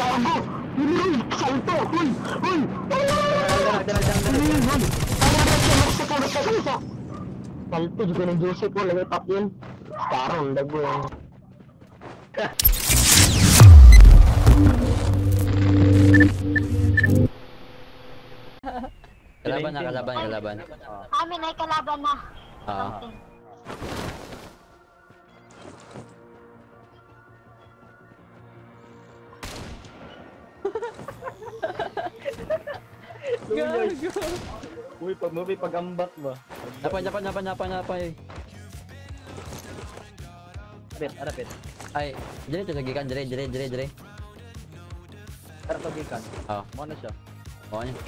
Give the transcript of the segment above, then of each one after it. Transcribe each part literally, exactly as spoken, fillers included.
gago! Uy! Salto! Uy! Uy! Dalag, dalag, dalag, dalag. Uy! Uy! Tama na siya! Basta ka! Basta ka! Basta! Salto! Di ko ng Joseph po. Lagay top yun. Staron! Dago yun. Kalaban na, kalaban, kalaban. Amin ay kalaban na. Oo. Gago. Uy, pag mo may pag-ambak ba? Napan, napan, napan, napan, napan. Arapit, arapit. Ay, dire to sa gikan, dire, dire, dire, dire. Tara pagikan. Oo. Mo na siya. Oo niya.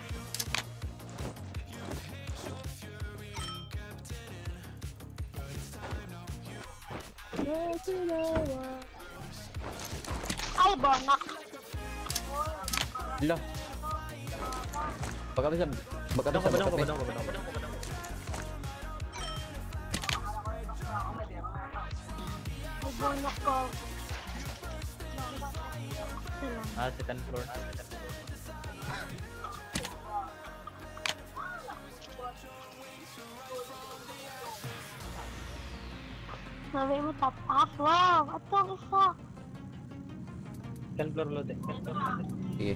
Ay, bonak. Hala. Baka bisa, baka Badong bisa, ka, badong ka, baka badong ka, badong ka. Ay, bonak ko. Ah, second floor. Sabi mo top up. Wow! At ang isa. Second floor lote. Second floor lote. sige.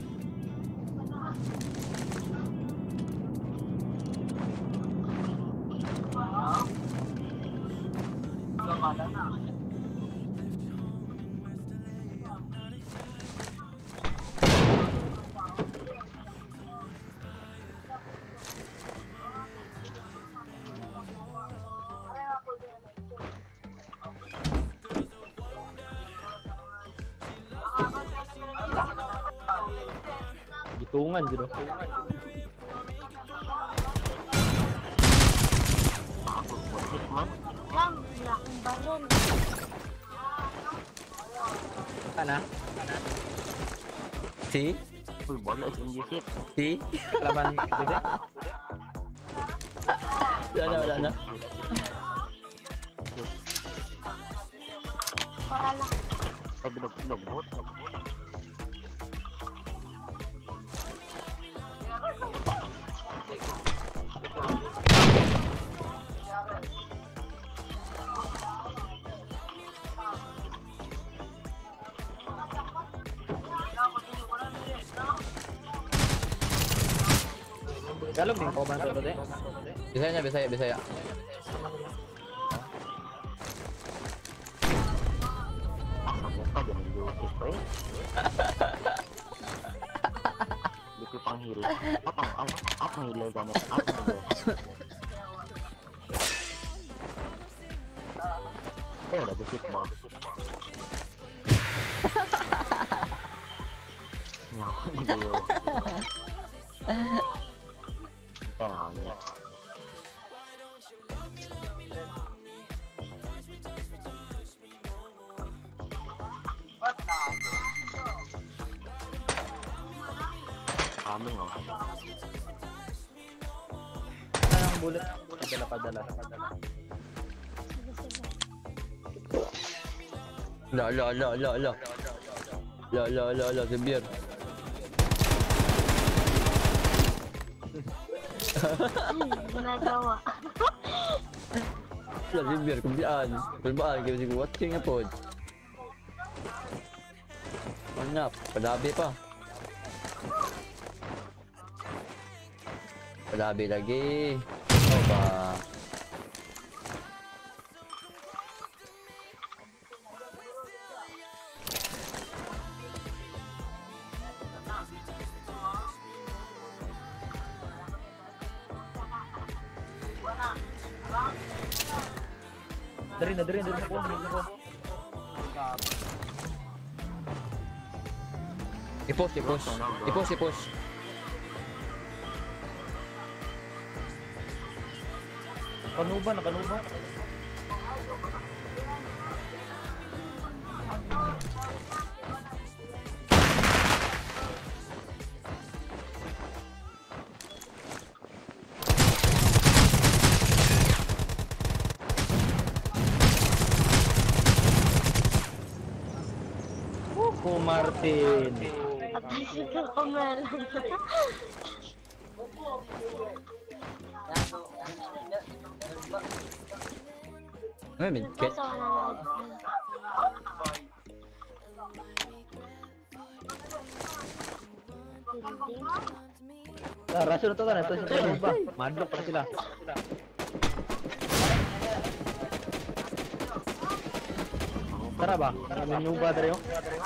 Gitungan, juro. Lang, laking baril. Kana? Si? Uy! Bola! Yung Joseph! Si? Kalaban dito. Wala na, wala na. Para lang. Ay! Bilog-bilog! Bot! Galog din ko man to lote. Bisaya niya, bisaya, bisaya. Buka dyan yung Joseph eh. Hindi ko pang heal. Up ang up, up ang healer gamit. Up ang healer. Eh, wala Joseph mo. Nyako, hindi yun. Kaya niya. Kami nga. Anong bullet? Padala, padala, padala. Sige, sige. La, la, la, la, la. La, la, la, la, si Beer. Ginagawa. La, si Beer, kumpian. Kulbaan, kaya si watching na po. Manap, padabi pa. Padabi lagi. Ano ba? Dari na, dari na, dari na po, dari na po. I-push, i-push. I-push, i-push. Kanuba, nakanuba. Martin. Nagkakamala. Ay, midget. Kaso wala na. Ah, rasyo na to na. Ito sa ba? Madlock pa sila. Tara ba? Tara ba yung ba dere yo?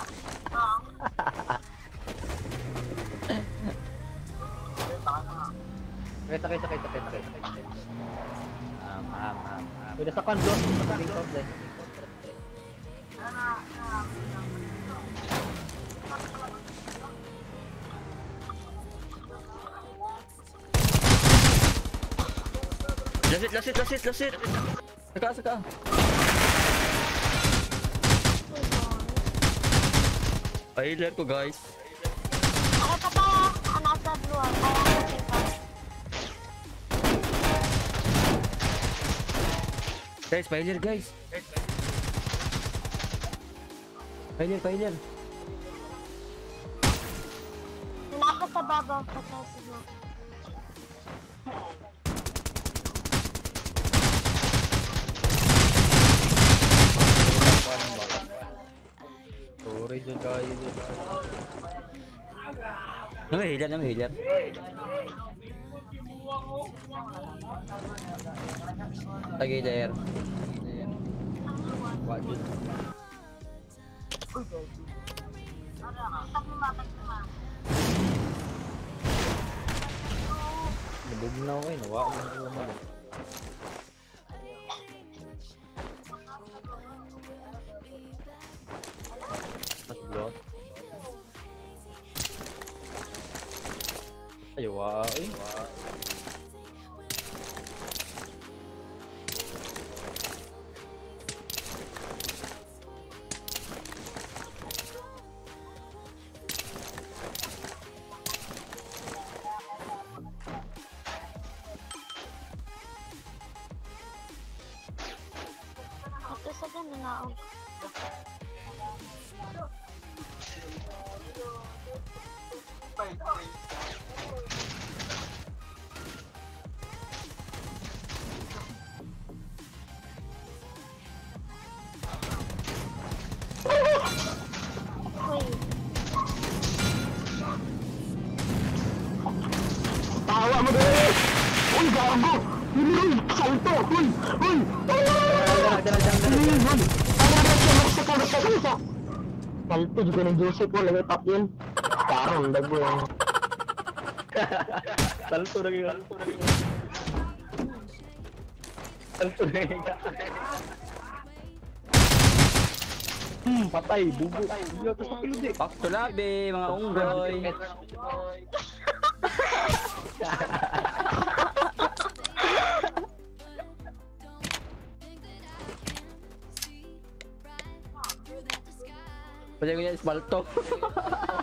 Kita kita kita kita kita. Um, um, um, um. Udah sa kanto, sa tingkot deh. Last it, last it, last it, last it. Saka, saka. Pailer ko guys. Ako pa pa, ang nasa blue, ah. Kaya ako tingkot. Guys, pailer guys. Pailer, pailer. Naka sa babaw pa sa siguro. Sorry dyan kayo dyan. Ano healer, ano healer? Tagiler. Wajud. Nabugnaw kayo, nawa ko na naman. Mas blot. Ay, wow, eh. Ito sa ganun na ako. Uy, Tawa mo dali! Uy, gago! Uy, salto! Uy! Uy! Dala, dala, dala, Uy, dala. uy! Ano na siya? Magsaka, magsaka, magsaka! Salto, juga ng Joseph po, lagay top yun. Karong, dago yan. Salto na kayo. Salto na kayo. Hmm, patay, bubo. Iya, tapos pakilod eh. Back to labi, mga unggoy. Pwede ko yan, espalto.